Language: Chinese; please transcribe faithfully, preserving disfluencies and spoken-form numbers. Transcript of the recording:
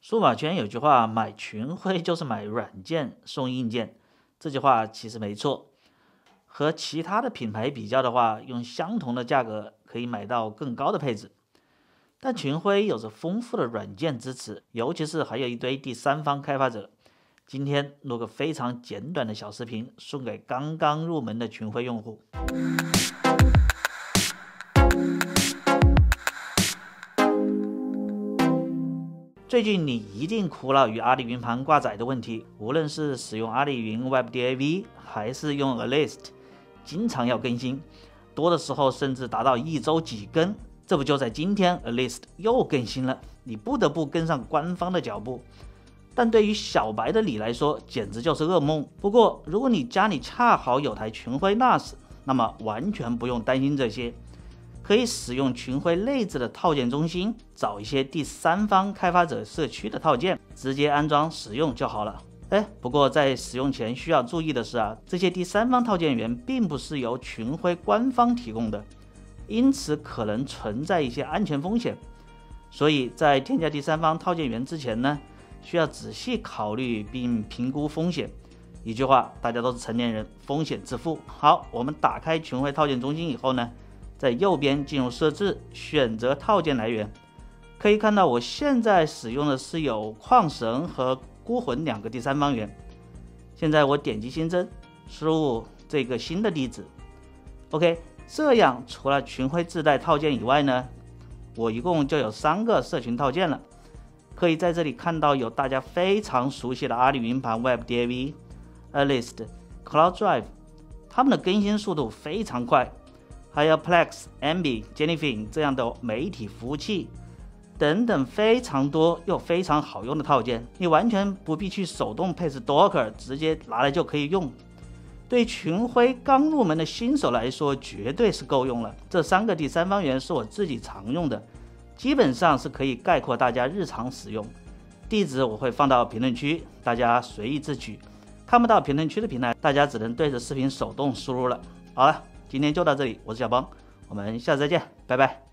数码圈有句话，买群晖就是买软件送硬件，这句话其实没错。和其他的品牌比较的话，用相同的价格可以买到更高的配置。但群晖有着丰富的软件支持，尤其是还有一堆第三方开发者。今天录个非常简短的小视频，送给刚刚入门的群晖用户。最近你一定苦恼于阿里云盘挂载的问题，无论是使用阿里云 Web D A V 还是用 A List， 经常要更新，多的时候甚至达到一周几更。这不就在今天 A List 又更新了，你不得不跟上官方的脚步。但对于小白的你来说，简直就是噩梦。不过，如果你家里恰好有台群晖 N A S， 那么完全不用担心这些。可以使用群晖内置的套件中心，找一些第三方开发者社区的套件，直接安装使用就好了。哎，不过在使用前需要注意的是啊，这些第三方套件源并不是由群晖官方提供的，因此可能存在一些安全风险。所以在添加第三方套件源之前呢，需要仔细考虑并评估风险。一句话，大家都是成年人，风险自负。好，我们打开群晖套件中心以后呢，在右边进入设置，选择套件来源，可以看到我现在使用的是有矿神和孤魂两个第三方源。现在我点击新增，输入这个新的地址。OK， 这样除了群晖自带套件以外呢，我一共就有三个社群套件了。可以在这里看到有大家非常熟悉的阿里云盘 Web D A V、A List、Cloud Drive， 它们的更新速度非常快。还有 Plex、Emby、Jennyfin 这样的媒体服务器等等非常多又非常好用的套件，你完全不必去手动配置 Docker， 直接拿来就可以用。对群晖刚入门的新手来说，绝对是够用了。这三个第三方源是我自己常用的，基本上是可以概括大家日常使用。地址我会放到评论区，大家随意自取。看不到评论区的平台，大家只能对着视频手动输入了。好了，今天就到这里，我是小邦，我们下次再见，拜拜。